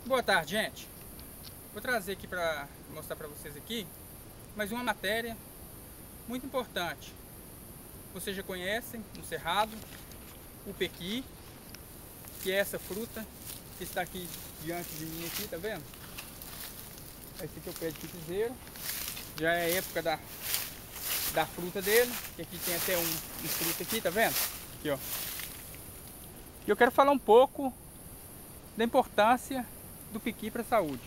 Boa tarde, gente. Vou trazer aqui para mostrar para vocês aqui mais uma matéria muito importante. Vocês já conhecem no cerrado o pequi, que é essa fruta que está aqui diante de mim aqui, tá vendo? Esse aqui é o pé de pipizeiro. Já é a época da fruta dele, que aqui tem até um fruto aqui, tá vendo? Aqui, ó. E eu quero falar um pouco da importância do pequi para a saúde.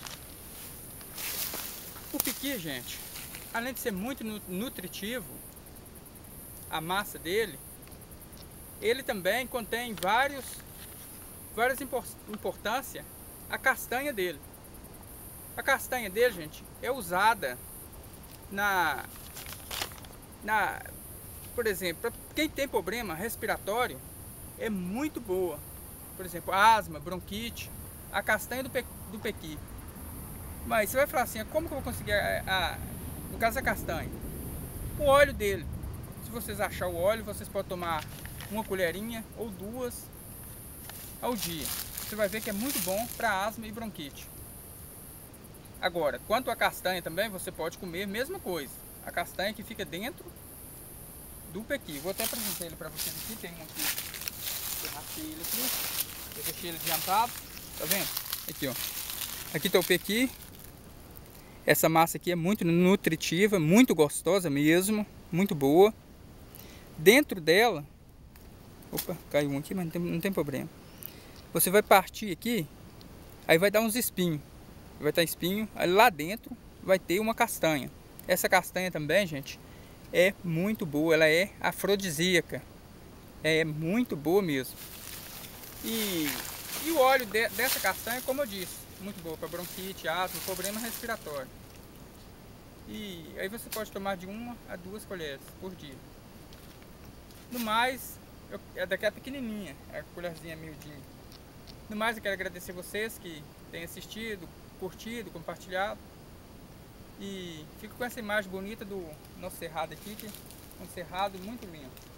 O pequi, gente, além de ser muito nutritivo, a massa dele, ele também contém várias importâncias a castanha dele. A castanha dele, gente, é usada por exemplo, para quem tem problema respiratório, é muito boa. Por exemplo, asma, bronquite, a castanha do pequi. Mas você vai falar assim, como que eu vou conseguir no caso da castanha? O óleo dele. Se vocês acharem o óleo, vocês podem tomar uma colherinha ou duas ao dia. Você vai ver que é muito bom para asma e bronquite. Agora, quanto à castanha também, você pode comer a mesma coisa. A castanha que fica dentro do pequi. Vou até apresentar ele para vocês aqui. Tem um aqui. Eu raspei ele aqui. Eu deixei ele adiantado. Tá vendo? Aqui, ó. Aqui tá o pequi. Essa massa aqui é muito nutritiva, muito gostosa mesmo, muito boa. Dentro dela, opa, caiu um aqui, mas não tem problema. Você vai partir aqui, aí vai dar uns espinhos. Vai estar espinho, aí lá dentro vai ter uma castanha. Essa castanha também, gente, é muito boa, ela é afrodisíaca. É muito boa mesmo. E o óleo dessa castanha, como eu disse, muito boa para bronquite, asma, problema respiratório. E aí você pode tomar de 1 a 2 colheres por dia. No mais, é daquela pequenininha, é a colherzinha miudinha. No mais, eu quero agradecer vocês que têm assistido, curtido, compartilhado. E fico com essa imagem bonita do nosso cerrado aqui, que é um cerrado muito lindo.